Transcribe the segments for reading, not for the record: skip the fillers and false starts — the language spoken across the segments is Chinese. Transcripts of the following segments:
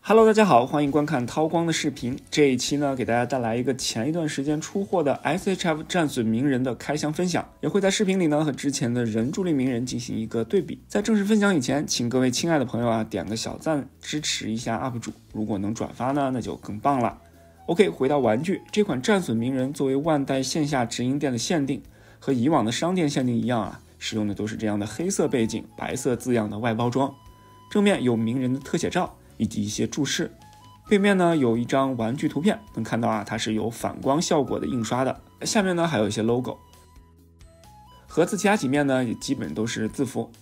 Hello， 大家好，欢迎观看韬光的视频。这一期呢，给大家带来一个前一段时间出货的 SHF 战损鸣人的开箱分享，也会在视频里呢和之前的人助力鸣人进行一个对比。在正式分享以前，请各位亲爱的朋友啊点个小赞支持一下 UP 主，如果能转发呢，那就更棒了。OK， 回到玩具，这款战损鸣人作为万代线下直营店的限定，和以往的商店限定一样啊，使用的都是这样的黑色背景、白色字样的外包装，正面有鸣人的特写照以及一些注释，背面呢有一张玩具图片，能看到啊它是有反光效果的印刷的，下面呢还有一些 logo。 盒子其他几面呢也基本都是字符。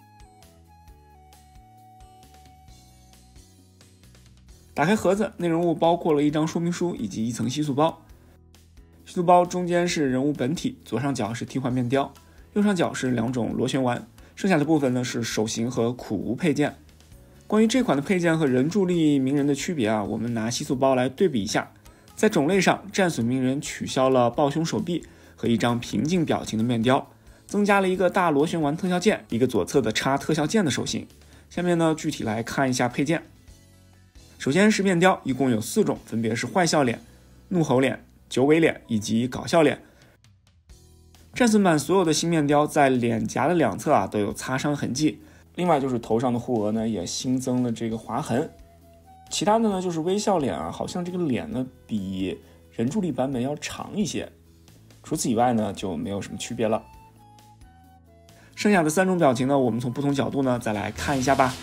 打开盒子，内容物包括了一张说明书以及一层吸塑包。吸塑包中间是人物本体，左上角是替换面雕，右上角是两种螺旋丸，剩下的部分呢是手型和苦无配件。关于这款的配件和人助力鸣人的区别啊，我们拿吸塑包来对比一下。在种类上，战损鸣人取消了抱胸手臂和一张平静表情的面雕，增加了一个大螺旋丸特效键，一个左侧的插特效键的手型。下面呢，具体来看一下配件。首先是面雕，一共有4种，分别是坏笑脸、怒吼脸、九尾脸以及搞笑脸。战损版所有的新面雕在脸颊的两侧啊都有擦伤痕迹。另外就是头上的护额呢也新增了这个划痕，其他的呢就是微笑脸啊，好像这个脸呢比人助力版本要长一些，除此以外呢就没有什么区别了。剩下的3种表情呢，我们从不同角度呢再来看一下吧。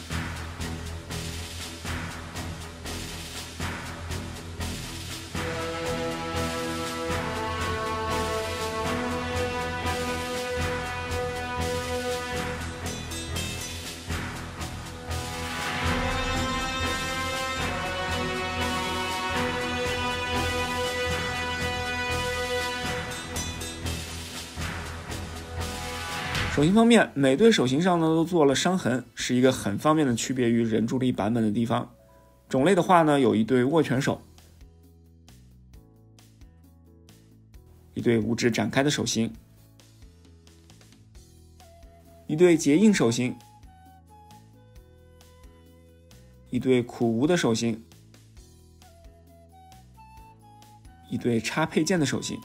手型方面，每对手型上呢都做了伤痕，是一个很方便的区别于人助力版本的地方。种类的话呢，有一对握拳手，一对五指展开的手型，一对结印手型，一对苦无的手型，一对插配件的手型。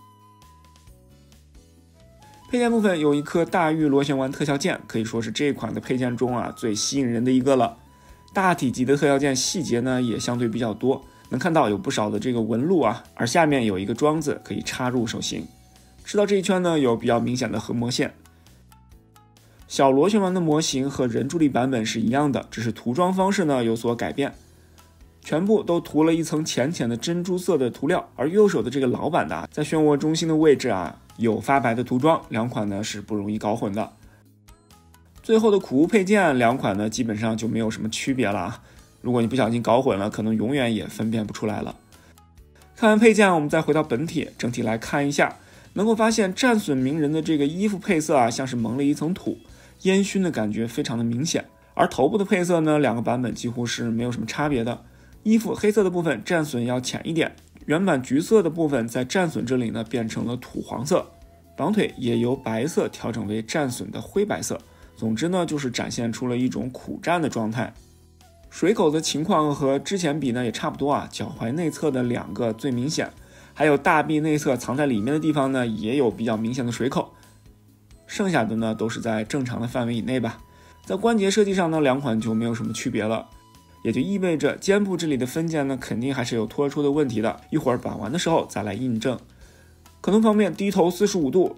配件部分有一颗大玉螺旋丸特效键，可以说是这款的配件中啊最吸引人的一个了。大体积的特效键细节呢也相对比较多，能看到有不少的这个纹路啊，而下面有一个桩子可以插入手型。吃到这一圈呢有比较明显的横膜线。小螺旋丸的模型和人助力版本是一样的，只是涂装方式呢有所改变，全部都涂了一层浅浅的珍珠色的涂料，而右手的这个老版的在漩涡中心的位置啊有发白的涂装，两款呢是不容易搞混的。最后的苦无配件，两款呢基本上就没有什么区别了啊，如果你不小心搞混了，可能永远也分辨不出来了。看完配件，我们再回到本体，整体来看一下，能够发现战损鸣人的这个衣服配色啊，像是蒙了一层土，烟熏的感觉非常的明显。而头部的配色呢，两个版本几乎是没有什么差别的。衣服黑色的部分战损要浅一点，原版橘色的部分在战损这里呢变成了土黄色，绑腿也由白色调整为战损的灰白色。总之呢就是展现出了一种苦战的状态。水口的情况和之前比呢也差不多啊，脚踝内侧的2个最明显，还有大臂内侧藏在里面的地方呢也有比较明显的水口，剩下的呢都是在正常的范围以内吧。在关节设计上呢，两款就没有什么区别了，也就意味着肩部这里的分件呢肯定还是有脱出的问题的，一会儿把玩的时候再来印证。可能方面，低头45度，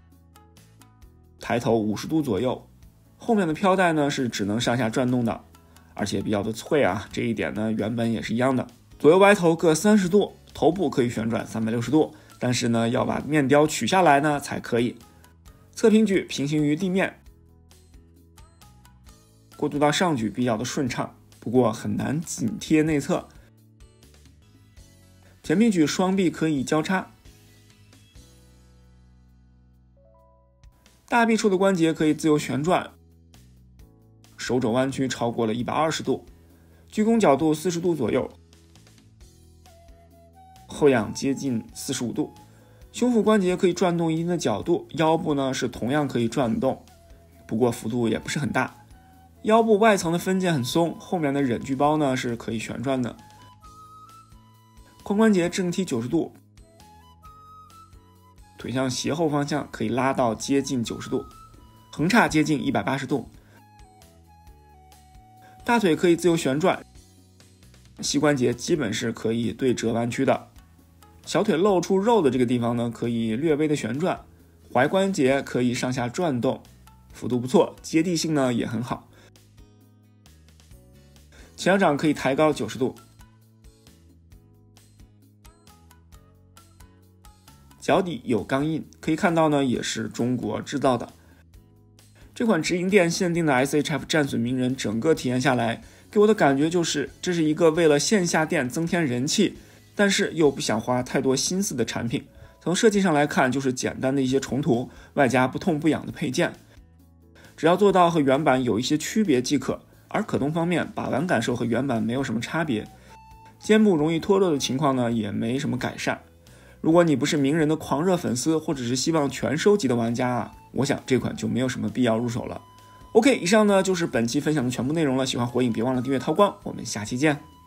抬头50度左右，后面的飘带呢是只能上下转动的，而且比较的脆啊，这一点呢原本也是一样的。左右歪头各30度，头部可以旋转360度，但是呢要把面雕取下来呢才可以。侧平举平行于地面，过渡到上举比较的顺畅，不过很难紧贴内侧。前平举双臂可以交叉，大臂处的关节可以自由旋转，手肘弯曲超过了120度，鞠躬角度40度左右，后仰接近45度，胸腹关节可以转动一定的角度，腰部呢是同样可以转动，不过幅度也不是很大。 腰部外层的分件很松，后面的忍具包呢是可以旋转的。髋关节正踢90度，腿向斜后方向可以拉到接近90度，横叉接近180度。大腿可以自由旋转，膝关节基本是可以对折弯曲的。小腿露出肉的这个地方呢，可以略微的旋转，踝关节可以上下转动，幅度不错，接地性呢也很好。前脚掌可以抬高90度，脚底有钢印，可以看到呢也是中国制造的。这款直营店限定的 SHF 战损鸣人整个体验下来，给我的感觉就是这是一个为了线下店增添人气，但是又不想花太多心思的产品。从设计上来看，就是简单的一些重涂，外加不痛不痒的配件，只要做到和原版有一些区别即可。而可动方面，把玩感受和原版没有什么差别，肩部容易脱落的情况呢也没什么改善。如果你不是鸣人的狂热粉丝，或者是希望全收集的玩家啊，我想这款就没有什么必要入手了。OK， 以上呢就是本期分享的全部内容了。喜欢火影别忘了订阅韬光，我们下期见。